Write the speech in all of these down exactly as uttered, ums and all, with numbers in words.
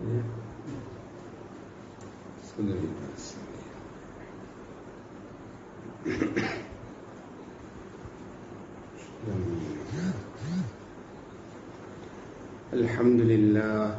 الحمد لله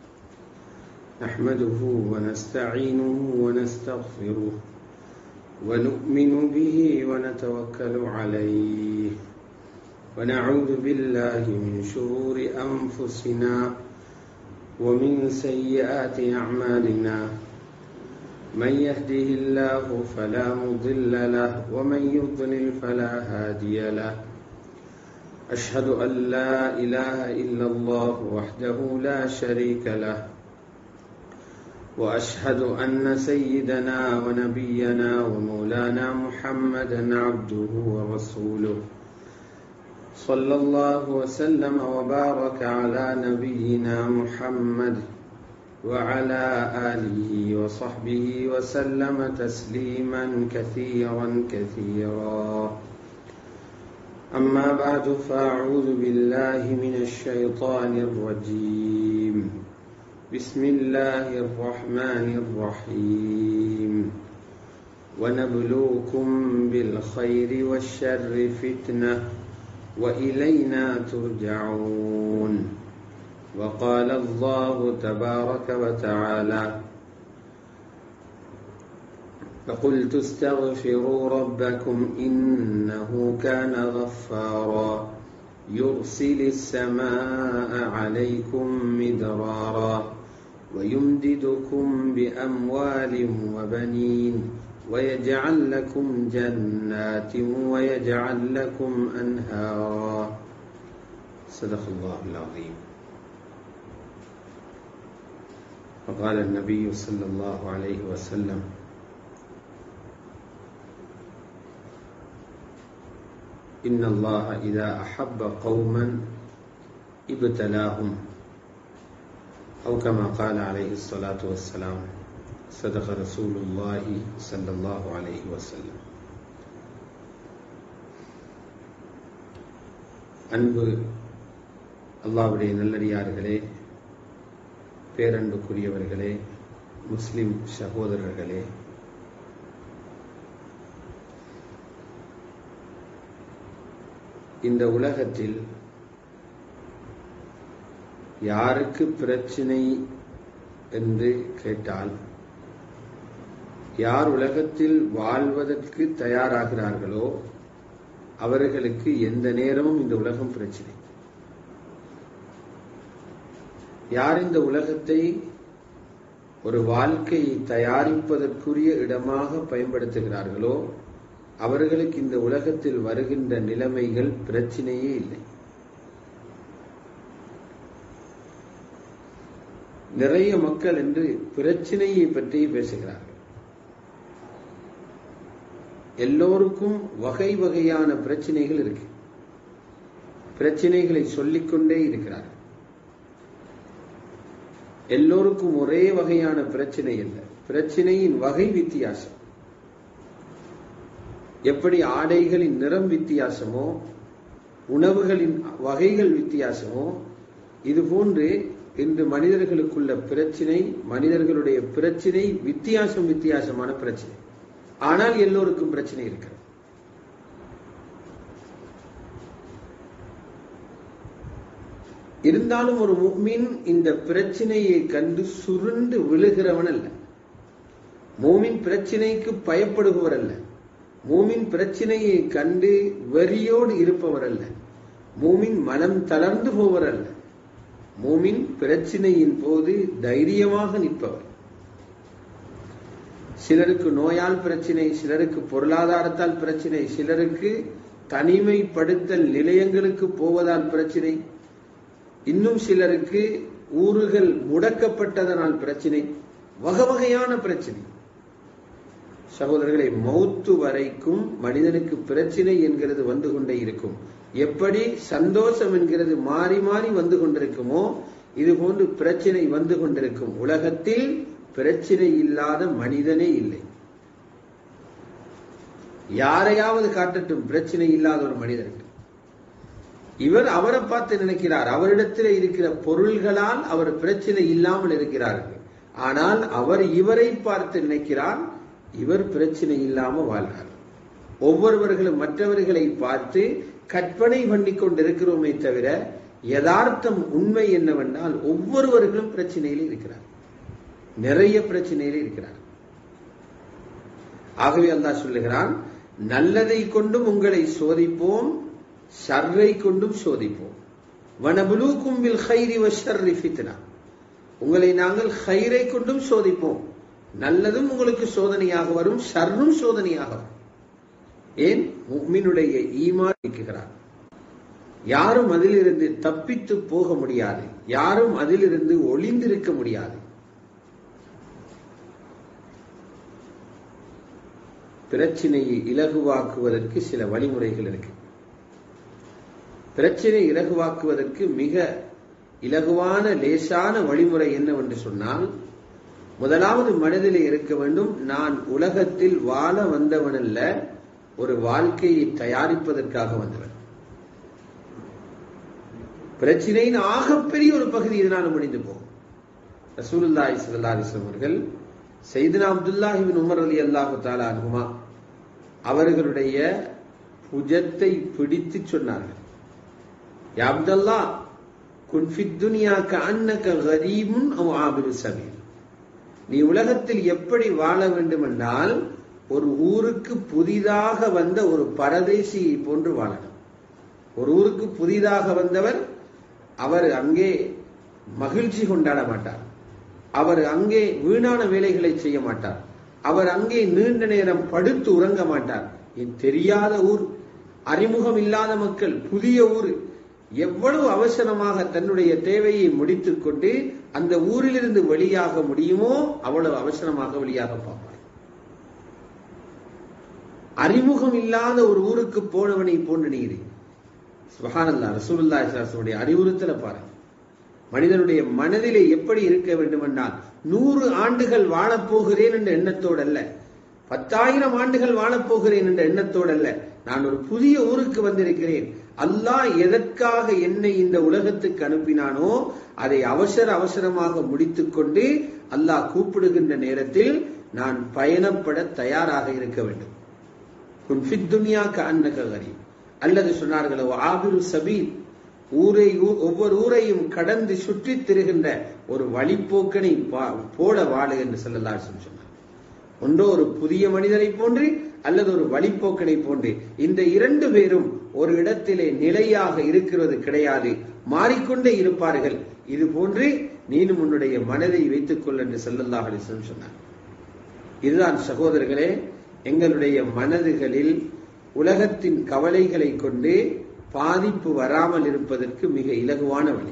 نحمده ونستعينه ونستغفره ونؤمن به ونتوكل عليه ونعوذ بالله من شرور أنفسنا ومن سيئات أعمالنا من يهده الله فلا مضل له ومن يضلل فلا هادي له أشهد أن لا إله إلا الله وحده لا شريك له وأشهد أن سيدنا ونبينا ومولانا محمدا عبده ورسوله صلى الله وسلم وبارك على نبينا محمد وعلى آله وصحبه وسلم تسليما كثيرا كثيرا أما بعد فأعوذ بالله من الشيطان الرجيم بسم الله الرحمن الرحيم ونبلوكم بالخير والشر فتنة وإلينا ترجعون وقال الله تبارك وتعالى فقلت استغفروا ربكم إنه كان غفارا يرسل السماء عليكم مدرارا ويمددكم بأموال وبنين ويجعل لكم جنات ويجعل لكم أنهارا صدق الله العظيم. وقال النبي صلى الله عليه وسلم إن الله إذا أحب قوما ابتلاهم أو كما قال عليه الصلاة والسلام صدق رسول الله صلى الله عليه وسلم. அன்பு அல்லாஹ்வுடைய நல்லடியார்களே, பேரன்புக்குரியவர்களே, முஸ்லிம் சகோதரர்களே, இந்த உலகத்தில் யாருக்கு பிரச்சனை என்று கேட்டால், யார் உலகத்தில் வாழ்வதற்கு தயாராகிறார்களோ அவர்களுக்கு எந்த நேரமும் இந்த உலகம் பிரச்சனை. யார் இந்த உலகத்தை ஒரு வாழ்க்கையை தயாரிப்பதற்குரிய இடமாக பயன்படுத்துகிறார்களோ அவர்களுக்கு இந்த உலகத்தில் வருகின்ற நிலைமைகள் பிரச்சனையே இல்லை. நிறைய மக்கள் என்று பிரச்சனையை பற்றி பேசுகிறார்கள். எல்லோருக்கும் வகை வகையான பிரச்சனைகள் இருக்கு. பிரச்சனைகளை சொல்லிக்கொண்டே இருக்கிறார்கள். எல்லோருக்கும் ஒரே வகையான பிரச்சனை இல்லை. பிரச்சனையின் வகை வித்தியாசம். எப்படி ஆடைகளின் நிறம் வித்தியாசமோ, உணவுகளின் வகைகள் வித்தியாசமோ, இது போன்று இன்று மனிதர்களுக்குள்ள பிரச்சனை, மனிதர்களுடைய பிரச்சனை வித்தியாசம் வித்தியாசமான பிரச்சனை. ஆனால் எல்லோருக்கும் பிரச்சனை இருக்கிறது. இருந்தாலும் ஒரு முஃமின் இந்த பிரச்சனையை கண்டு சுருண்டு விழுகிறவன் அல்ல. மூமின் பிரச்சனைக்கு பயப்படுபவர் அல்ல. மூமின் பிரச்சனையை கண்டு வெறியோடு இருப்பவர் அல்ல. மூமின் மனம் தளர்ந்து போவர் அல்ல. மூமின் பிரச்சனையின் போது தைரியமாக நிற்பவர். சிலருக்கு நோயால் பிரச்சனை, சிலருக்கு பொருளாதாரத்தால் பிரச்சனை, சிலருக்கு தனிமைப்படுத்தல் நிலையங்களுக்கு போவதால் பிரச்சனை, இன்னும் சிலருக்கு ஊர்கள் முடக்கப்பட்டதனால் பிரச்சனை, வகை வகையான பிரச்சனை. சகோதரர்களை, மௌத்து வரைக்கும் மனிதனுக்கு பிரச்சனை என்கிறது வந்து கொண்டே இருக்கும். எப்படி சந்தோஷம் என்கிறது மாறி மாறி வந்து கொண்டிருக்குமோ இது போன்று பிரச்சனை வந்து கொண்டிருக்கும். உலகத்தில் பிரச்சனை இல்லாத மனிதனே இல்லை. யாரையாவது காட்டட்டும் பிரச்சனை இல்லாத ஒரு மனிதனுக்கு. இவர் அவரை பார்த்து நினைக்கிறார், அவரிடத்தில் இருக்கிற பொருள்களால் அவர் பிரச்சனை இல்லாமல் இருக்கிறார்கள். ஆனால் அவர் இவரை பார்த்து நினைக்கிறார், இவர் பிரச்சனை இல்லாமல் வாழ்கிறார். ஒவ்வொருவர்களும் மற்றவர்களை பார்த்து கற்பனை பண்ணி கொண்டிருக்கிறோமே தவிர யதார்த்தம் உண்மை என்னவென்றால் ஒவ்வொருவர்களும் பிரச்சனையில் இருக்கிறார், நிறைய பிரச்சனையில் இருக்கிறார். ஆகவே அல்லாஹ் சொல்லுகிறான், நல்லதை கொண்டும் உங்களை சோதிப்போம், ஷர்ரை கொண்டும் சோதிப்போம். வனபுலூக்கும் பில் கைரி வஷ்ஷர்ரி ஃபித்னா, உங்களை நாங்கள் கைரை கொண்டும் சோதிப்போம், நல்லதும் உங்களுக்கு சோதனையாக வரும், ஷர்ரும் சோதனையாக வரும். ஏன்? முஃமினுடைய ஈமான் இருக்கிறார். யாரும் அதிலிருந்து தப்பித்து போக முடியாது, யாரும் அதிலிருந்து ஒளிந்திருக்க முடியாது. பிரச்சனையை இலகுவாக்குவதற்கு சில வழிமுறைகள் இருக்கு. பிரச்சனை இலகுவாக்குவதற்கு மிக இலகுவான லேசான வழிமுறை என்னவென்று சொன்னால், முதலாவது மனதிலே இருக்க வேண்டும், நான் உலகத்தில் வாழ வந்தவன் அல்ல, ஒரு வாழ்க்கையை தயாரிப்பதற்காக வந்தவன். பிரச்சனையின் ஆகப்பெரிய ஒரு பகுதி இதனால் முடிந்து போகும். ரசூலுல்லாஹி ஸல்லல்லாஹு அலைஹி வஸல்லம் அவர்கள் சையதுனா அப்துல்லாஹ் இப்னு உமர் ரலியல்லாஹு தஆலா அன்ஹுமா அவர்களுடைய புஜத்தை பிடித்து சொன்னார்கள், யா அப்துல்லாஹ் குன் ஃபித் துன்யா கஅன்னக கரீபுன் அவ் ஆபிரு சபீல், நீ உலகத்தில் எப்படி வாழ வேண்டும் என்றால் ஒரு ஊருக்கு புதிதாக வந்த ஒரு பரதேசியை போன்று வாழணும். ஒரு ஊருக்கு புதிதாக வந்தவர் அவர் அங்கே மகிழ்ச்சி கொண்டாட மாட்டார், அவர் அங்கே வீணான வேலைகளை செய்ய மாட்டார், அவர் அங்கே நீண்ட நேரம் படுத்து உறங்க மாட்டார். தெரியாத ஊர், அறிமுகம் இல்லாத மக்கள், புதிய ஊர், எவ்வளவு அவசரமாக தன்னுடைய தேவையை முடித்துக் கொண்டு அந்த ஊரிலிருந்து வெளியாக முடியுமோ அவ்வளவு அவசரமாக வெளியாக பார்ப்பார். அறிமுகம் இல்லாத ஒரு ஊருக்கு போனவனை போன்று நீர். சுப்ஹானல்லாஹ், ரசூலுல்லாஹி ஸல்லல்லாஹு அலைஹி வஸல்லம் அறிவுறுத்தல பாருங்க. மனிதனுடைய மனதிலே எப்படி இருக்க வேண்டும் என்றால், நூறு ஆண்டுகள் வாழப்போகிறேன் என்ற எண்ணத்தோடு அல்ல, பத்தாயிரம் ஆண்டுகள் வாழப்போகிறேன் என்ற எண்ணத்தோடு அல்ல, நான் ஒரு புதிய ஊருக்கு வந்திருக்கிறேன், அல்லாஹ் எதற்காக என்னை இந்த உலகத்துக்கு அனுப்பினானோ அதை அவசர அவசரமாக முடித்துக் கொண்டு அல்லாஹ் கூப்பிடுகின்ற நேரத்தில் நான் பயணப்பட தயாராக இருக்க வேண்டும். குன் ஃபித் துன்யா கஅன்னக கரீப், அல்லது சொன்னார்களோ ஆபிரு சபீல், ஊரை ஒவ்வொரு ஊரையும் கடந்து சுற்றி திரிகின்ற ஒரு வழிப்போக்கனை போல வாழ என்று ஸல்லல்லாஹு அலைஹி வஸல்லம் சொன்னார். ஒன்றோ ஒரு புதிய மனிதனை போன்று அல்லது ஒரு வழிப்போக்கனை போன்று, இந்த இரண்டு பேரும் ஒரு இடத்திலே நிலையாக இருக்கிறது கிடையாது, மாறிக்கொண்டே இருப்பார்கள். இது போன்று நீனும் உன்னுடைய மனதை வைத்துக் கொள் என்று ஸல்லல்லாஹு அலைஹி வஸல்லம் சொன்னார். இதுதான் சகோதரர்களே, எங்களுடைய மனதுகளில் உலகத்தின் கவலைகளை கொண்டு பாதிப்பு வராமல் இருப்பதற்கு மிக இலகுவான வழி.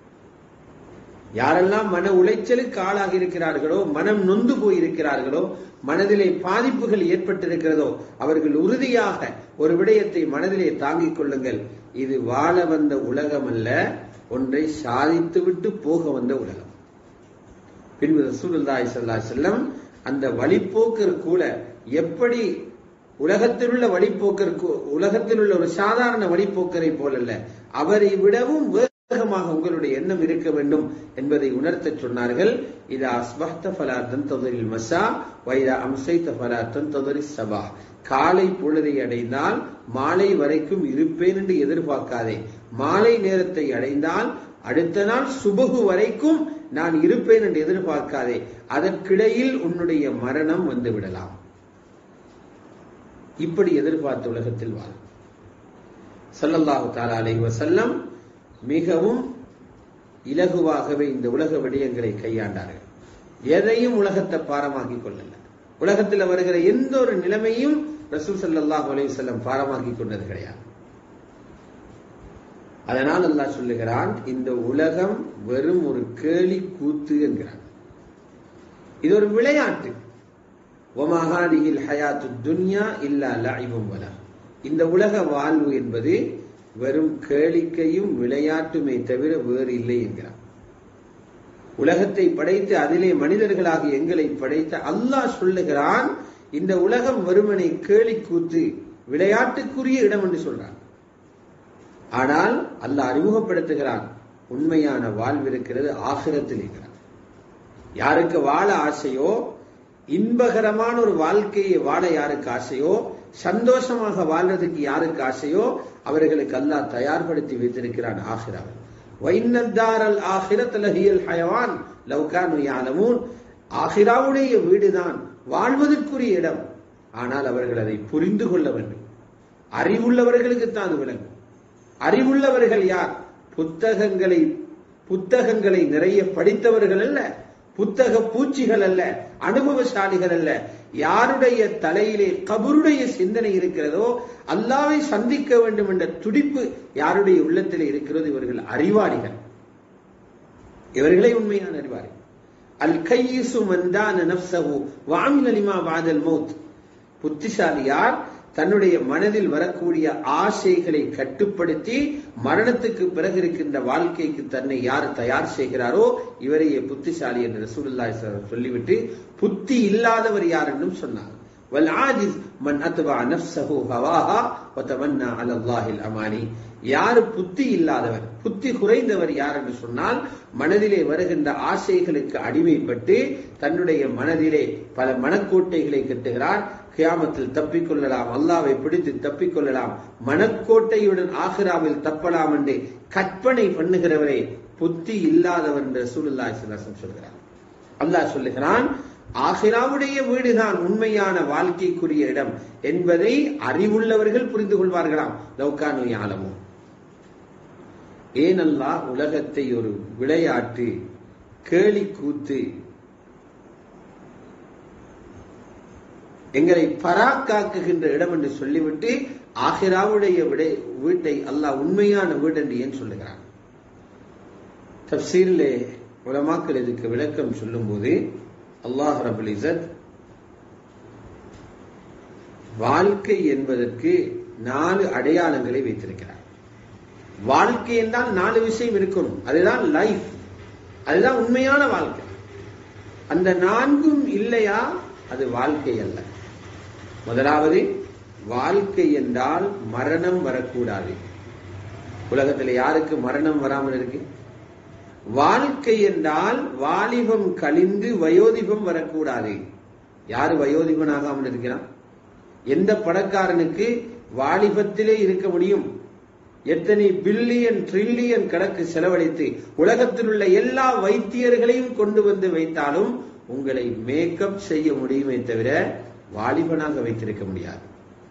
யாரெல்லாம் மன உளைச்சலுக்கு ஆளாகி இருக்கிறார்களோ, மனம் நொந்து போயிருக்கிறார்களோ, மனதிலே பாதிப்புகள் ஏற்பட்டிருக்கிறதோ, அவர்கள் உறுதியாக ஒரு விடயத்தை மனதிலே தாங்கிக் கொள்ளுங்கள், இது வாழ வந்த உலகம் அல்ல, ஒன்றை சாதித்து விட்டு போக வந்த உலகம். பின்பு ரசூலுல்லாஹி ஸல்லல்லாஹு அலைஹி வஸல்லம் அந்த வழிப்போக்கர் கூட எப்படி உலகத்தில் உள்ள வழிப்போக்கர், உலகத்தில் உள்ள ஒரு சாதாரண வழிப்போக்கரை போலல்ல, அவரை விடவும் வேகமாக உங்களுடைய எண்ணம் இருக்க வேண்டும் என்பதை உணர்த்த சொன்னார்கள். இதா அஸ்பஹ்த ஃபலா தன்ததிரில் மஸா வைதா அம்சைத ஃபலா தன்ததிரிஸ் ஸபா, காலை பொழுதை அடைந்தால் மாலை வரைக்கும் இருப்பேன் என்று எதிர்பார்க்காதே, மாலை நேரத்தை அடைந்தால் அடுத்த நாள் சுபகு வரைக்கும் நான் இருப்பேன் என்று எதிர்பார்க்காதே, அதற்கிடையில் உன்னுடைய மரணம் வந்து விடலாம். இப்படி எதிர்பார்த்த உலகத்தில் வாழும். ஸல்லல்லாஹு தஆலா அலைஹி வஸல்லம் மிகவும் இலகுவாகவே இந்த உலக விடயங்களை கையாண்டார்கள். எதையும் உலகத்தை பாரமாக்கி கொள்ளல. உலகத்தில் வருகிற எந்த ஒரு நிலைமையும் ரசூல் ஸல்லல்லாஹு அலைஹி வஸல்லம் பாரமாக்கி கொண்டது கிடையாது. அதனால் அல்லாஹ் சொல்லுகிறான், இந்த உலகம் வெறும் ஒரு கேலி கூத்து என்கிறான். இது ஒரு விளையாட்டு. வமா ஹாதிஹில் ஹயாத்துத் துன்யா இல்லா லஇபும் வலஹ், இந்த உலக வாழ்வு என்பது வெறும் கேளிக்கையும் விளையாட்டுமே தவிர வேறு இல்லை என்கிறான். உலகத்தை படைத்து அதிலே மனிதர்களாக எங்களை படைத்த அல்லாஹ் சொல்லுகிறான், இந்த உலகம் வெறுமனை கேலி கூத்து, விளையாட்டுக்குரிய இடம் என்று சொல்றான். ஆனால் அல்லாஹ் அறிமுகப்படுத்துகிறான், உண்மையான வாழ்வு இருக்கிறது ஆகிரத்தில் இருக்கிறான். யாருக்கு வாழ ஆசையோ, இன்பகரமான ஒரு வாழ்க்கையை வாழ யாருக்கு ஆசையோ, சந்தோஷமாக வாழ்றதுக்கு யாருக்கு ஆசையோ, அவர்களுக்கு அல்லாஹ் தயார்படுத்தி வைத்திருக்கிறான் ஆகிராவை. வைன்னத்தாரல் ஆகிரத் லஹியல் ஹயவான் லவ் கானூ யஅலமூன். ஆகிராவுடைய வீடுதான் வாழ்வதற்குரிய இடம். ஆனால் அவர்கள் அதை புரிந்து கொள்ள வேண்டும். அறிவுள்ளவர்களுக்கு தான் அது விளங்கும். அறிவுள்ளவர்கள் யார்? புத்தகங்களை புத்தகங்களை நிறைய படித்தவர்கள் அல்ல, புத்தக பூச்சிகள் அல்ல, அனுபவசாலிகள் அல்ல. யாருடைய தலையிலே கபருடைய சிந்தனை இருக்கிறதோ, அல்லாஹ்வை சந்திக்க வேண்டும் என்ற துடிப்பு யாருடைய உள்ளத்திலே இருக்கிறதோ, இவர்கள் அறிவாளிகள். இவர்களே உண்மையான அறிவாளிகள். அல் கையிசு மன்தான நஃப்ஸஹு வஅமில லிமா பஅதல் மௌத். புத்திசாலி யார்? தன்னுடைய மனதில் வரக்கூடிய ஆசைகளை கட்டுப்படுத்தி மரணத்துக்கு பிறகு இருக்கின்ற வாழ்க்கைக்கு தன்னை யார் தயார் செய்கிறாரோ இவரையே புத்திசாலி என்று ரசூலுல்லாஹி ஸல்லல்லாஹு அலைஹி வஸல்லம் சொல்லிவிட்டு, புத்தி இல்லாதவர் யார் என்றும் சொன்னார். வல் ஆஜிஸ் மன் அத்பா நஃப்ஸஹு ஹவாஹா வ தமன்னா அலல்லாஹில் அமானி. யார் புத்தி இல்லாதவர், புத்தி குறைந்தவர் யார் என்று சொன்னால், மனதிலே வருகின்ற ஆசைகளுக்கு அடிமைப்பட்டு தன்னுடைய மனதிலே பல மனக்கோட்டைகளை கட்டுகிறார். கியாமத்தில் தப்பிக்கொள்ளலாம், அல்லாஹ்வை பிடித்து தப்பிக்கொள்ளலாம், மனக்கோட்டையுடன் ஆகிராவில் தப்பலாம் என்று கற்பனை பண்ணுகிறவரே புத்தி இல்லாதவர் என்று ரசூலுல்லாஹி ஸல்லல்லாஹு அலைஹி வஸல்லம் சொல்கிறார். அல்லாஹ் சொல்லுகிறான், ஆகிராவுடைய வீடுதான் உண்மையான வாழ்க்கைக்குரிய இடம் என்பதை அறிவுள்ளவர்கள் புரிந்து கொள்வார்களாம். லவ் கானூ யஅலமூன். ஏன் அல்லாஹ் உலகத்தை ஒரு விளையாட்டு, கேலி கூத்து, எங்களை பராக்காக்குகின்ற இடம் என்று சொல்லிவிட்டு ஆகிராவுடைய வீட்டை அல்லாஹ் உண்மையான வீடு என்று ஏன் சொல்லுகிறான்? தஃப்சீரிலே உலமாக்கள் இதுக்கு விளக்கம் சொல்லும் போது, அல்லாஹ் ரப்பல் இஸ்ஸத் வாழ்க்கை என்பதற்கு நாலு அடையாளங்களை வைத்திருக்கிறார். வாழ்க்கை என்றால் நாலு விஷயம் இருக்கணும். அதுதான் லைஃப், அதுதான் உண்மையான வாழ்க்கை. அந்த நான்கும் இல்லையா அது வாழ்க்கை அல்ல. முதலாவது, வாழ்க்கை என்றால் மரணம் வரக்கூடாது. உலகத்தில் யாருக்கு மரணம் வராமல் இருக்கு? வாழ்க்கை என்றால் வாலிபம் கழிந்து வயோதிபம் வரக்கூடாது. யாரு வயோதிபன் ஆகாமல் இருக்கிறான்? எந்த பணக்காரனுக்கு வாலிபத்திலே இருக்க முடியும்? எத்தனை பில்லியன் ட்ரில்லியன் கணக்கு செலவழித்து உலகத்தில் உள்ள எல்லா வைத்தியர்களையும் கொண்டு வந்து வைத்தாலும் உங்களை மேக்கப் செய்ய முடியுமே தவிர வாலிபனாக வைத்திருக்க முடியாது.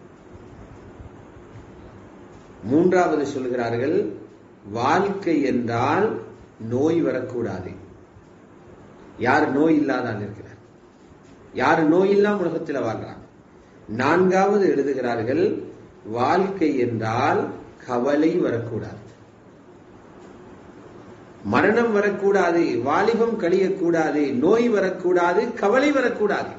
மூன்றாவது சொல்கிறார்கள், வாழ்க்கை என்றால் நோய் வரக்கூடாது. யார் நோய் இல்லாதான் இருக்கிறார்? யார் நோய் இல்லாம உலகத்தில் வாழ்றாங்க? நான்காவது எழுதுகிறார்கள், வாழ்க்கை என்றால் கவலை வரக்கூடாது. மரணம் வரக்கூடாது, வாலிபம் கழியக்கூடாது, நோய் வரக்கூடாது, கவலை வரக்கூடாது.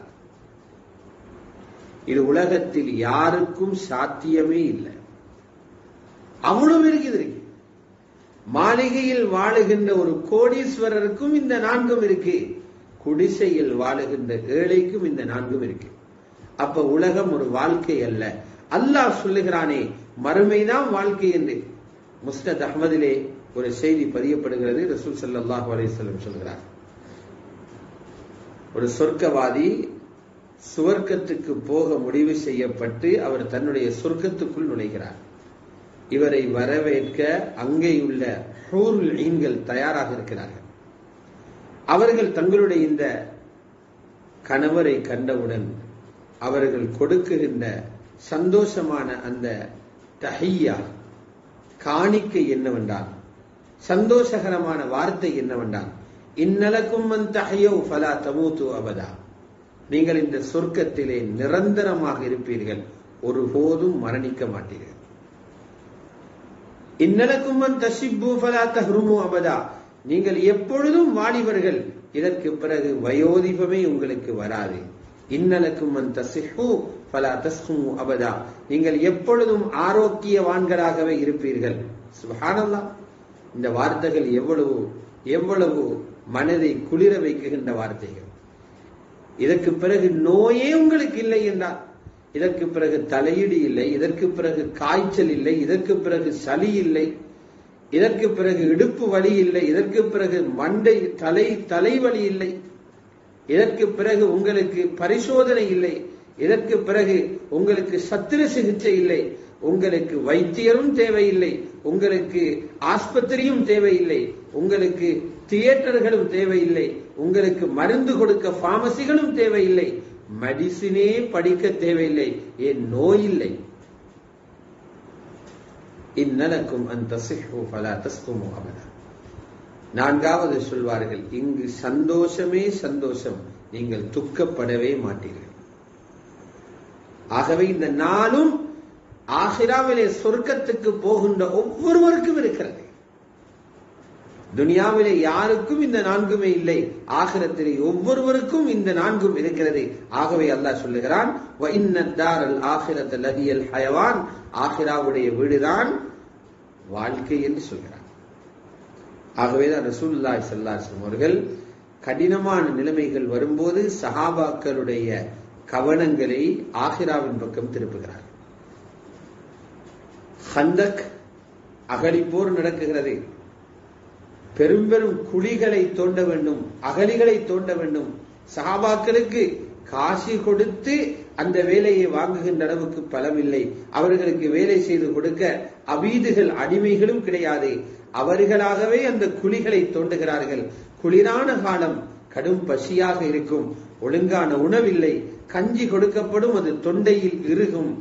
இது உலகத்தில் யாருக்கும் சாத்தியமே இல்லை. அவ்வளவு இருக்குது இருக்கு. மாளிகையில் வாழுகின்ற ஒரு கோடீஸ்வரருக்கும் இந்த நான்கும் இருக்கு. குடிசையில் வாழுகின்ற ஏழைக்கும் இந்த நான்கும் இருக்கு. அப்ப உலகம் ஒரு வாழ்க்கை அல்ல. அல்லாஹ் சொல்லுகிறானே மறுமைதான் வாழ்க்கை என்று. முஸ்னத் அஹ்மதிலே ஒரு செய்தி பதியப்படுகிறது. ரசூல் ஸல்லல்லாஹு அலைஹி வஸல்லம் சொல்கிறார், ஒரு சொர்க்கவாதி சுவர்க்கத்துக்கு போக முடிவு செய்யப்பட்டு அவர் தன்னுடைய சொர்க்கத்துக்குள் நுழைகிறார். இவரை வரவேற்க அங்கேயுள்ள ஹூருல் ஈன்கள் தயாராக இருக்கிறார்கள். அவர்கள் தங்களுடைய இந்த கணவரை கண்டவுடன் அவர்கள் கொடுக்குகின்ற சந்தோஷமான அந்த தஹியா காணிக்கை என்னவென்றால், சந்தோஷகரமான வார்த்தை என்னவென்றால், இன்னலக்கும் மன் தஹயு ஃபலா தமூது அபதா. நீங்கள் இந்த சொர்க்கத்திலே நிரந்தரமாக இருப்பீர்கள், ஒருபோதும் மரணிக்க மாட்டீர்கள். இன்னலக்கும் மன் தஷிப்பு ஃபலா தஹ்ருமு அபதா. நீங்கள் எப்பொழுதும் வாலிபர்கள், இதற்கு பிறகு வயோதிபமே உங்களுக்கு வராது. இன்னலக்கும் மன் தஸிஹு ஃபலா தஸ்ஹுமு அபதா. நீங்கள் எப்பொழுதும் ஆரோக்கியவான்களாகவே இருப்பீர்கள். சுப்ஹானல்லாஹ். இந்த வார்த்தைகள் எவ்வளவு எவ்வளவு மனதை குளிர வைக்கின்ற வார்த்தைகள். இதற்கு பிறகு நோயே உங்களுக்கு இல்லை என்றால், இதற்கு பிறகு தலையீடு இல்லை, இதற்கு பிறகு காய்ச்சல் இல்லை, இதற்கு பிறகு சளி இல்லை, இதற்கு பிறகு இடுப்பு வலி இல்லை, இதற்கு பிறகு மண்டை தலை தலைவலி இல்லை, இதற்கு பிறகு உங்களுக்கு பரிசோதனை இல்லை, இதற்கு பிறகு உங்களுக்கு சத்திர சிகிச்சை இல்லை, உங்களுக்கு வைத்தியரும் தேவையில்லை, உங்களுக்கு ஆஸ்பத்திரியும் தேவையில்லை, உங்களுக்கு தியேட்டர்களும் தேவையில்லை, உங்களுக்கு மருந்து கொடுக்க பார்மசிகளும் தேவையில்லை, மெடிசினே படிக்க தேவையில்லை, ஏன் நோய் இல்லை. இன்னலக்கும் அன் தஸிஹு ஃபலா தஸ்குமு அபதா. நான்காவது சொல்வார்கள், இங்கு சந்தோஷமே சந்தோஷம், நீங்கள் துக்கப்படவே மாட்டீர்கள். ஆகவே இந்த நாளும் ஆகிராவிலே சொர்க்கத்துக்கு போகின்ற ஒவ்வொருவருக்கும் இருக்கிறது. துனியாவிலே யாருக்கும் இந்த நான்குமே இல்லை, ஆகிரத்திலே ஒவ்வொருவருக்கும் இந்த நான்கும் இருக்கிறது. ஆகவே அல்லாஹ் சொல்லுகிறான், வ இன்னத் தாரல் ஆகிரத லஹியல் ஹயவான், ஆகிராவுடைய வீடுதான் வாழ்க்கை என்று சொல்கிறார். ஆகவேதான் ரசூலுல்லாஹி ஸல்லல்லாஹு அலைஹி வஸல்லம் அவர்கள் கடினமான நிலைமைகள் வரும்போது சஹாபாக்களுடைய கவனங்களை ஆகிராவின் பக்கம் திருப்புகிறார். ஹந்தக் அகழிப்போர் நடக்குகிறது, பெரும் பெரும் குழிகளை தோண்ட வேண்டும், அகழிகளை தோண்ட வேண்டும். சஹாபாக்களுக்கு காசி கொடுத்து அந்த வேலையை வாங்குகின்ற அளவுக்கு பலம் இல்லை. அவர்களுக்கு வேலை செய்து கொடுக்க அபீதுகள் அடிமைகளும் கிடையாது. அவர்களாகவே அந்த குழிகளை தோண்டுகிறார்கள். குளிரான காலம், கடும் பசியாக இருக்கும், ஒழுங்கான உணவில்லை, கஞ்சி கொடுக்கப்படும், அது தொண்டையில் இறுகும்,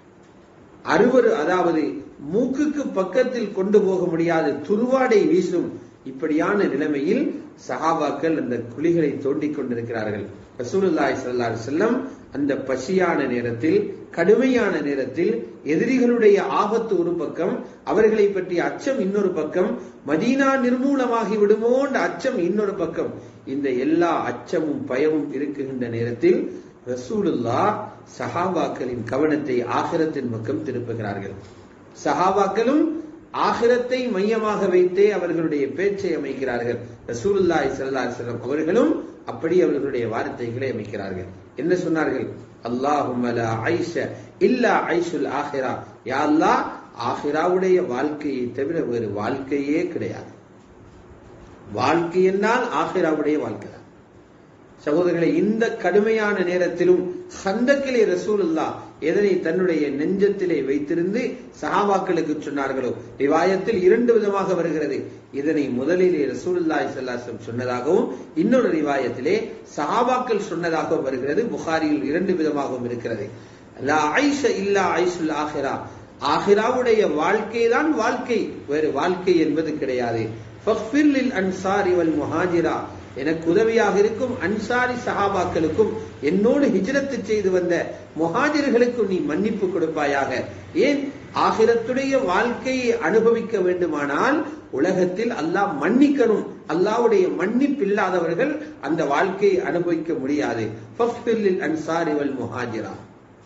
அறுவரு அதாவது மூக்குக்கு பக்கத்தில் கொண்டு போக முடியாது, துருவாடை வீசும். இப்படியான நிலைமையில் சஹாபாக்கள் அந்த குழிகளை தோண்டிக் கொண்டிருக்கிறார்கள். ரசூலுல்லாஹி ஸல்லல்லாஹு அலைஹி வஸல்லம் அந்த பசியான நேரத்தில், கடுமையான நேரத்தில், எதிரிகளுடைய ஆபத்து ஒரு பக்கம், அவர்களை பற்றிய அச்சம் இன்னொரு பக்கம், மதீனா நிர்மூலமாகி விடுமோன்ற அச்சம் இன்னொரு பக்கம், இந்த எல்லா அச்சமும் பயமும் இருக்குகின்ற நேரத்தில் ரசூலுல்லாஹ் சஹாபாக்களின் கவனத்தை ஆகிரத்தின் பக்கம் திருப்புகிறார்கள். சஹாபாக்களும் ஆகிரத்தை மையமாக வைத்தே அவர்களுடைய பேச்சை அமைக்கிறார்கள். ரசூலுல்லாஹி ஸல்லல்லாஹு அலைஹி வஸல்லம் அவர்களும் அப்படி அவர்களுடைய வார்த்தைகளை அமைக்கிறார்கள். என்ன சொன்னார்கள்? அல்லாஹும்ம லா ஐஷ இல்லா ஐஷுல் ஆகிரா, யா அல்லாஹ், ஆகிராவுடைய வாழ்க்கையை தவிர வேறு வாழ்க்கையே கிடையாது. வாழ்க்கை என்னால் ஆகிராவுடைய வாழ்க்கை தான். சகோதரர்களை, இந்த கடுமையான நேரத்திலும் ஹந்தக்கிலே ரசூலுல்லாஹ் எதனை தன்னுடைய நெஞ்சத்திலே வைத்திருந்து சஹாபாக்களுக்கு சொன்னார்களோ, ரிவாயத்தில் இரண்டு விதமாக வருகிறது. இதனை முதலிலே ரசூலுல்லாஹி ஸல்லல்லாஹு அலைஹி வஸல்லம் சொன்னதாகவும், இன்னொரு ரிவாயத்திலே சஹாபாக்கள் சொன்னதாகவும் வருகிறது. புகாரியில் இரண்டு விதமாகவும் இருக்கிறது. லா ஐஷ இல்லா ஐஷுல் ஆகிரா, ஆகிராவுடைய வாழ்க்கை தான் வாழ்க்கை, வேறு வாழ்க்கை என்பது கிடையாது. ஃபக்ஃபிர் லில் அன்சாரி வல் முஹாஜிரா, எனக்கு உதவியாக இருக்கும் அன்சாரி சஹாபாக்களுக்கும் என்னோடு ஹிஜ்ரத்து செய்து வந்த முஹாஜிர்களுக்கும் நீ மன்னிப்பு கொடுப்பாயாக. ஏன்? ஆகிரத்துடைய வாழ்க்கையை அனுபவிக்க வேண்டுமானால் உலகத்தில் அல்லாஹ் மன்னிக்கணும். அல்லாஹ்வுடைய மன்னிப்பு இல்லாதவர்கள் அந்த வாழ்க்கையை அனுபவிக்க முடியாது. ஃபக்ஃபிர் லில் அன்சாரி வல் முஹாஜிரா.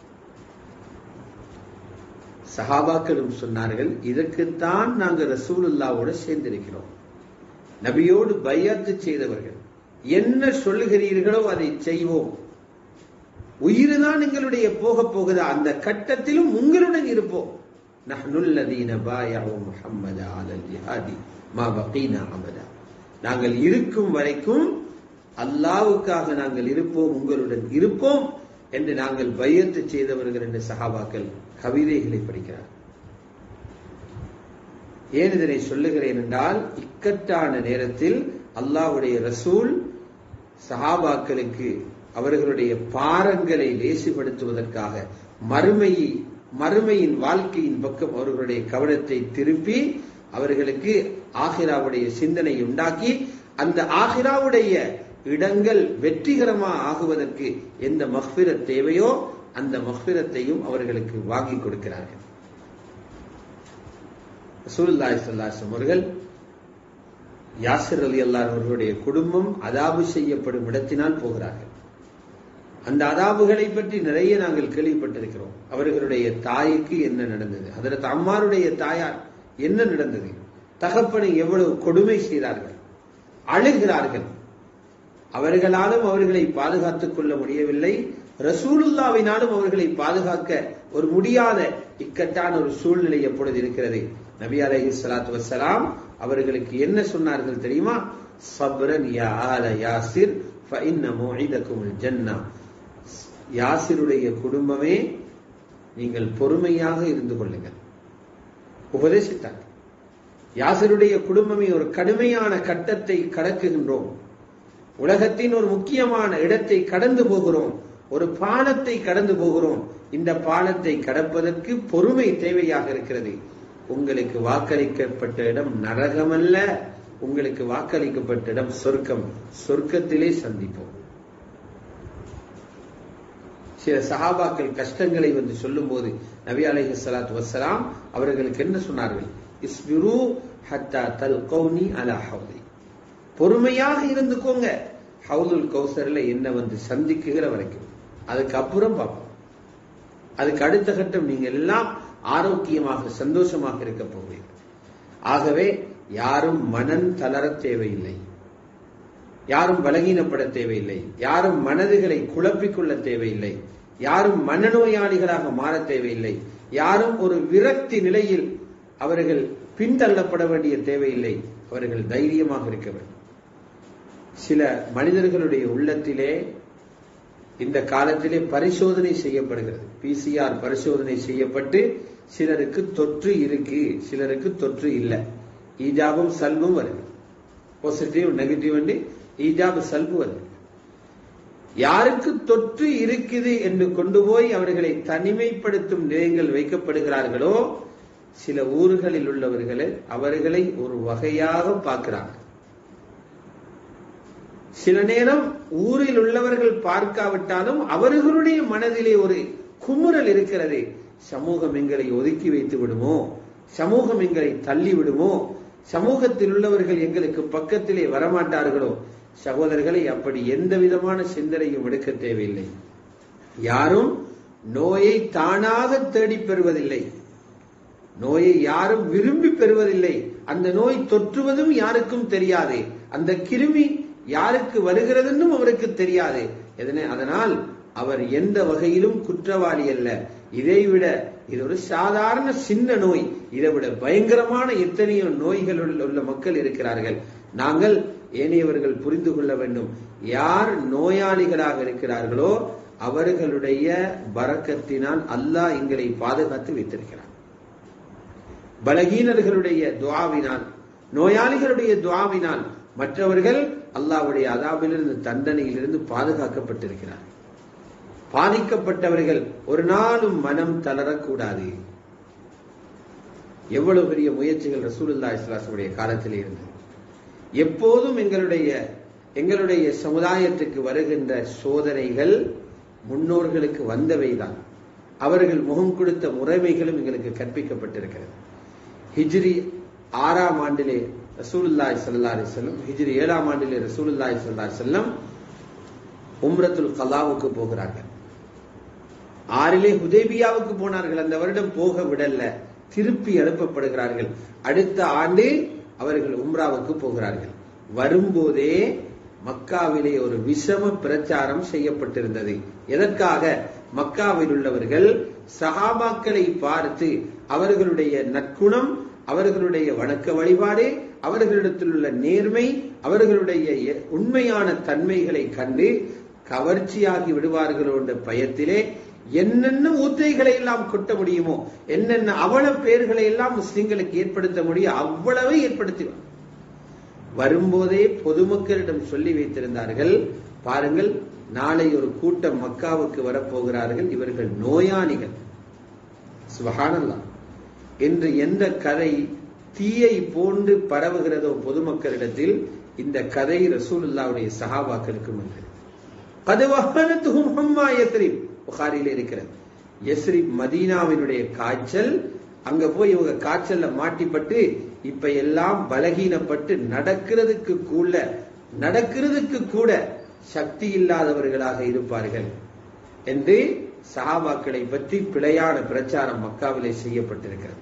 சஹாபாக்களும் சொன்னார்கள், இதற்குத்தான் நாங்கள் ரசூலுல்லாஹ்வோடு சேர்ந்திருக்கிறோம், நபியோடு பைஅத் செய்தவர்கள், என்ன சொல்லுகிறீர்களோ அதை செய்வோம், உயிர்தான் எங்களுடைய போக போகுதா, அந்த கட்டத்திலும் உங்களுடன் இருப்போம். நஹ்னுல்லதீன பாயஉ முஹம்மத அலல் ஜிஹாதி மா பகீனா அபதா, நாங்கள் இருக்கும் வரைக்கும் அல்லாஹ்வுக்காக நாங்கள் இருப்போம், உங்களுடன் இருப்போம் என்று நாங்கள் பைஅத் செய்தவர்கள் என்று சஹாபாக்கள் கவிதைகளை படிக்கிறார். ஏன் இதனை சொல்லுகிறேன் என்றால், இக்கட்டான நேரத்தில் அல்லாஹ்வுடைய ரசூல் சஹாபாக்களுக்கு அவர்களுடைய பாரங்களை லேசுபடுத்துவதற்காக மறுமையை மறுமையின் வாழ்க்கையின் பக்கம் அவர்களுடைய கவனத்தை திருப்பி அவர்களுக்கு ஆகிராவுடைய சிந்தனை உண்டாக்கி, அந்த ஆகிராவுடைய இடங்கள் வெற்றிகரமாக ஆகுவதற்கு எந்த மக்ஃபிரத் தேவையோ அந்த மக்ஃபிரத்தையும் அவர்களுக்கு வாங்கி கொடுக்கிறார்கள். ரசூலுல்லாஹி ஸல்லல்லாஹு அலைஹி வஸல்லம் அவர்கள் யாசிர் ரலியல்லாஹு அவர்களுடைய குடும்பம் அதாபு செய்யப்படும் இடத்தினால் போகிறார்கள். அந்த அதாபுகளை பற்றி நிறைய நாங்கள் கேள்விப்பட்டிருக்கிறோம். அவர்களுடைய தாய்க்கு என்ன நடந்தது, ஹதரத் அம்மாருடைய தாயார் என்ன நடந்தது, தகப்பனை எவ்வளவு கொடுமை செய்தார்கள், அழுகிறார்கள். அவர்களாலும் அவர்களை பாதுகாத்துக் கொள்ள முடியவில்லை. ரசூலுல்லாவினாலும் அவர்களை பாதுகாக்க ஒரு முடியாத இக்கட்டான ஒரு சூழ்நிலை எப்பொழுது இருக்கிறது, நபி அலைஹிஸ்ஸலாத்து வஸ்ஸலாம் அவர்களுக்கு என்ன சொன்னார்கள் தெரியுமா? சப்ரன் யா ஆல யாசிர் ஃபஇன்ன மௌஇதகுமுல் ஜன்னah. யாசிருடைய குடும்பமே நீங்கள் பொறுமையாக இருந்து கொள்ளுங்கள். உபதேசித்தார். யாசிருடைய குடும்பமே ஒரு கடுமையான கட்டத்தை கடக்குகின்றோம், உலகத்தின் ஒரு முக்கியமான இடத்தை கடந்து போகிறோம், ஒரு பாலத்தை கடந்து போகிறோம். இந்த பாலத்தை கடப்பதற்கு பொறுமை தேவையாக இருக்கிறது. உங்களுக்கு வாக்களிக்கப்பட்ட இடம் நரகமல்ல, உங்களுக்கு வாக்களிக்கப்பட்ட இடம் சொர்க்கம். சொர்க்கத்திலே சந்திப்போம். சில சஹாபாக்கள் கஷ்டங்களை வந்து சொல்லும் போது நபி அலைஹிஸ்ஸலாத்து வஸ்ஸலாம் அவர்களுக்கு என்ன சொன்னார்கள்? இஸ்பிரு ஹத்தா தல்கௌனி அலா ஹௌலி. பொறுமையாக இருந்துக்கோங்க, ஹவுலுல் கௌசர்ல என்ன வந்து சந்திக்குகிற வரைக்கும். அதுக்கப்புறம் பார்ப்போம். அதுக்கு அடுத்த கட்டம் நீங்க எல்லாம் ஆரோக்கியமாக சந்தோஷமாக இருக்க போவீர்கள். ஆகவே யாரும் மனம் தளர தேவையில்லை, யாரும் பலகீனப்பட தேவையில்லை, யாரும் மனதுகளை குழப்பிக்கொள்ள தேவையில்லை, யாரும் மனநோயாளிகளாக மாற தேவையில்லை, யாரும் ஒரு விரக்தி நிலையில் அவர்கள் பின்தள்ளப்பட வேண்டிய தேவையில்லை. அவர்கள் தைரியமாக இருக்க வேண்டும். சில மனிதர்களுடைய உள்ளத்திலே இந்த காலத்திலே பரிசோதனை செய்யப்படுகிறது. பிசிஆர் பரிசோதனை செய்யப்பட்டு சிலருக்கு தொற்று இருக்கு, சிலருக்கு தொற்று இல்லை. ஈஜாபும் சல்பும் வருது. பாசிட்டிவ் நெகட்டிவ் வந்து ஈஜாபு சல்பு வருது. யாருக்கு தொற்று இருக்குது என்று கொண்டு போய் அவர்களை தனிமைப்படுத்தும் நிலையங்கள் வைக்கப்படுகிறார்களோ, சில ஊர்களில் உள்ளவர்களை அவர்களை ஒரு வகையாக பார்க்கிறாங்க. சில நேரம் ஊரில் உள்ளவர்கள் பார்க்காவிட்டாலும் அவர்களுடைய மனதிலே ஒரு குமுறல் இருக்கிறது. சமூகம் எங்களை ஒதுக்கி வைத்து விடுமோ, சமூகம் எங்களை தள்ளி விடுமோ, சமூகத்தில் உள்ளவர்கள் எங்களுக்கு பக்கத்திலே வரமாட்டார்களோ. சகோதரர்களை, அப்படி எந்த விதமான சிந்தனையும் எடுக்க தேவையில்லை. யாரும் நோயை தானாக தேடி பெறுவதில்லை, நோயை யாரும் விரும்பி பெறுவதில்லை. அந்த நோய் தொற்றுவதும் யாருக்கும் தெரியாது, அந்த கிருமி யாருக்கு வருகிறதுன்னு அவருக்கு தெரியாது. அதனால் அவர் எந்த வகையிலும் குற்றவாளி அல்ல. இதைவிட இது ஒரு சாதாரண சின்ன நோய், இதை விட பயங்கரமான எத்தனையோ நோய்கள் உள்ள மக்கள் இருக்கிறார்கள். நாங்கள் ஏனையவர்கள் புரிந்து கொள்ள வேண்டும். யார் நோயாளிகளாக இருக்கிறார்களோ அவர்களுடைய பரக்கத்தினால் அல்லாஹ் எங்களை பாதுகாத்து வைத்திருக்கிறார். பலகீனர்களுடைய துஆவினால், நோயாளிகளுடைய துஆவினால் மற்றவர்கள் அல்லாஹ்வுடைய அதாபிலிருந்து, தண்டனையிலிருந்து பாதுகாக்கப்பட்டிருக்கிறார். பாதிக்கப்பட்டவர்கள் ஒரு நாளும் மனம் தளரக்கூடாது. எவ்வளவு பெரிய முயற்சிகள் ரசூலுல்லாஹி ஸல்லல்லாஹு அலைஹி வஸல்லம் காலத்தில் இருந்தது. எப்போதும் எங்களுடைய எங்களுடைய சமுதாயத்துக்கு வருகின்ற சோதனைகள் முன்னோர்களுக்கு வந்தவைதான். அவர்கள் முகம் கொடுத்த முறைமைகளும் எங்களுக்கு கற்பிக்கப்பட்டிருக்கிறது. ஹிஜ்ரி ஆறாம் ஆண்டிலே ரசூலுல்லாஹி ஸல்லல்லாஹு அலைஹி வஸல்லம், ஹிஜ்ரி ஏழாம் ஆண்டிலே ரசூலுல்லாஹி ஸல்லல்லாஹு அலைஹி வஸல்லம் உம்ரத்துல் கலாவுக்கு போகிறார்கள். ஆறிலே ஹுதைபியாவுக்கு போனார்கள். அந்த வருடம் போக விடல, திருப்பி அனுப்பப்படுகிறார்கள். அடுத்த ஆண்டு அவர்கள் உம்ராவுக்கு போகிறார்கள். வரும்போதே மக்காவிலே ஒரு விஷம பிரச்சாரம் செய்யப்பட்டிருந்தது. எதற்காக? மக்காவில் உள்ளவர்கள் சஹாபாக்களை பார்த்து அவர்களுடைய நற்குணம், அவர்களுடைய வணக்க வழிபாடு, அவர்களிடத்தில் உள்ள நேர்மை, அவர்களுடைய உண்மையான தன்மைகளை கண்டு கவர்ச்சியாகி விடுவார்களோ என்ற பயத்திலே என்னென்ன ஊத்தைகளை எல்லாம் கொட்ட முடியுமோ, என்னென்ன அவல பேர்களை எல்லாம் முஸ்லிம்களுக்கு ஏற்படுத்த முடியும் அவ்வளவு ஏற்படுத்தினார். வரும்போதே பொதுமக்களிடம் சொல்லி வைத்திருந்தார்கள், பாருங்கள், நாளை ஒரு கூட்டம் மக்காவுக்கு வரப்போகிறார்கள், இவர்கள் நோயாளிகள். சுப்ஹானல்லாஹ். என்று எந்த கதை தீயை போன்று பரவுகிறதோ பொதுமக்களிடத்தில், இந்த கதை ரசூலுல்லாஹ்வுடைய சஹாபாக்களுக்கும் வந்தது. கதவஹனத்துஹும் ஹம்மா யஸ்ரிப், புகாரிலே இருக்கிறது. யஸ்ரிப் மதீனாவினுடைய காய்ச்சல். அங்க போய் இவங்க காய்ச்சல்ல மாட்டிப்பட்டு இப்ப எல்லாம் பலகீனப்பட்டு நடக்கிறதுக்கு கூட நடக்கிறதுக்கு கூட சக்தி இல்லாதவர்களாக இருப்பார்கள் என்று சஹாபாக்களை பற்றி பிழையான பிரச்சாரம் மக்காவிலே செய்யப்பட்டிருக்கிறது.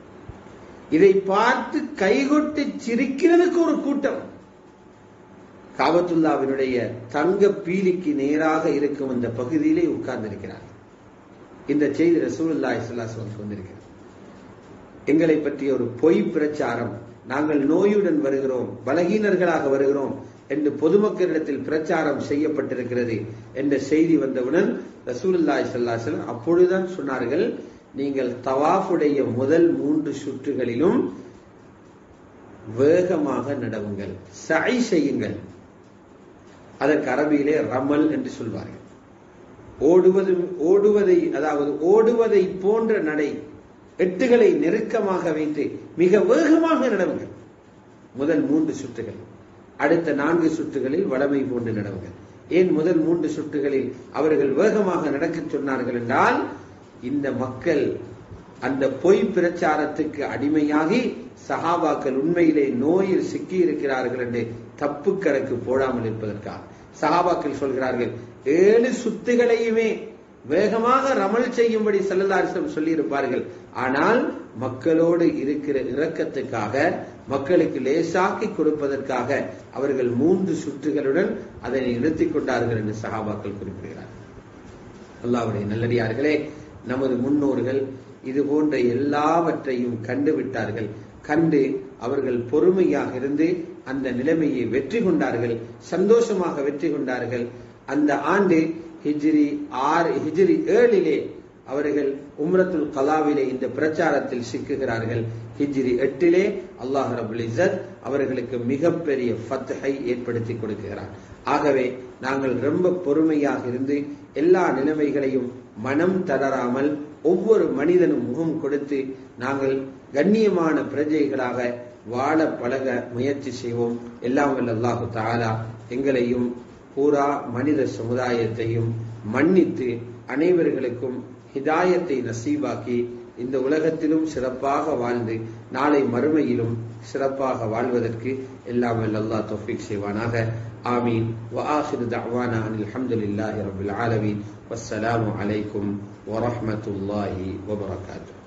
இதை பார்த்து கைகொட்டி சிரிக்கிறதுக்கு ஒரு கூட்டம். காபத்துல்லாவினுடைய தங்க பீலிக்கு நேராக இருக்கும் அந்த பகுதியிலே உட்கார்ந்திருக்கிறார். இந்த செய்தி ரசூலுல்லாஹி ஸல்லல்லாஹு அலைஹி வஸல்லம் வந்திருக்கிறது. எங்களை பற்றிய ஒரு பொய் பிரச்சாரம், நாங்கள் நோயுடன் வருகிறோம், பலகீனர்களாக வருகிறோம் என்று பொதுமக்களிடத்தில் பிரச்சாரம் செய்யப்பட்டிருக்கிறது என்ற செய்தி வந்தவுடன் ரசூலுல்லாஹி ஸல்லல்லாஹு அலைஹி வஸல்லம் அப்பொழுதுதான் சொன்னார்கள், நீங்கள் தவாஃபுடைய முதல் மூன்று சுற்றுகளிலும் வேகமாக நடவுங்கள், சை செய்யுங்கள். அதற்கு அரபியிலே ரமல் என்று சொல்வார்கள். ஓடுவது ஓடுவதை அதாவது ஓடுவதை போன்ற நடை, எட்டுகளை நெருக்கமாக வைத்து மிக வேகமாக நடவுங்கள் முதல் மூன்று சுற்றுகள். அடுத்த நான்கு சுற்றுகளில் வளமை போன்று நடவுங்கள். ஏன் முதல் மூன்று சுற்றுகளில் அவர்கள் வேகமாக நடக்க சொன்னார்கள் என்றால், இந்த மக்கள் அந்த பொய் பிரச்சாரத்துக்கு அடிமையாகி சஹாபாக்கள் உண்மையிலே நோயில் சிக்கி இருக்கிறார்கள் என்று தப்பு கணக்கு போடாமல் இருப்பதற்காக. சஹாபாக்கள் சொல்கிறார்கள், ஏழு சுத்துகளையுமே வேகமாக ரமல் செய்யும்படி ஸல்லல்லாஹு அலைஹி வஸல்லம் சொல்லி இருப்பார்கள். ஆனால் மக்களோடு இருக்கிற இரக்கத்துக்காக, மக்களுக்கு லேசாக்கி கொடுப்பதற்காக அவர்கள் மூன்று சுற்றுகளுடன் அதனை நிறுத்திக் கொண்டார்கள் என்று சஹாபாக்கள் குறிப்பிடுகிறார்கள். அல்லாஹ்வுடைய நல்லடியார்களே, நமது முன்னோர்கள் இது போன்ற எல்லாவற்றையும் கண்டுவிட்டார்கள். கண்டு அவர்கள் பொறுமையாக இருந்து அந்த நிலைமையை வெற்றி கொண்டார்கள், சந்தோஷமாக வெற்றி கொண்டார்கள். அந்த ஆண்டு ஹிஜ்ரி ஆறு ஹிஜ்ரி ஏழிலே அவர்கள் உம்ரத்துல் கலாவிலே இந்த பிரச்சாரத்தில் சிக்குகிறார்கள். ஹிஜ்ரி எட்டிலே அல்லாஹ் ரப்புல் இஸ்ஸத் அவர்களுக்கு மிகப்பெரிய ஃபத்ஹை ஏற்படுத்தி கொடுக்கிறார். ஆகவே நாங்கள் ரொம்ப பொறுமையாக இருந்து எல்லா நிலைமைகளையும் மனம் தளராமல் ஒவ்வொரு மனிதனும் முகம் கொடுத்து நாங்கள் கண்ணியமான பிரஜைகளாக வாழ பழக முயற்சி செய்வோம். எல்லாம் வல்ல அல்லாஹு தஆலா எங்களையும் பூரா மனித சமுதாயத்தையும் மன்னித்து அனைவர்களுக்கும் ஹிதாயத்தை நசீபாக்கி இந்த உலகத்திலும் சிறப்பாக வாழ்ந்து நாளை மறுமையிலும் சிறப்பாக வாழ்வதற்கு எல்லாம் வல்ல அல்லாஹ் தௌஃபீக் செய்வானாக. ஆமீன். வ ஆகிரு தஅவானா அனில் ஹம்துலில்லாஹி ரப்பில் ஆலமீன். வஸ்ஸலாமு அலைக்கும் வ ரஹ்மத்துல்லாஹி வ பரகாத்துஹு.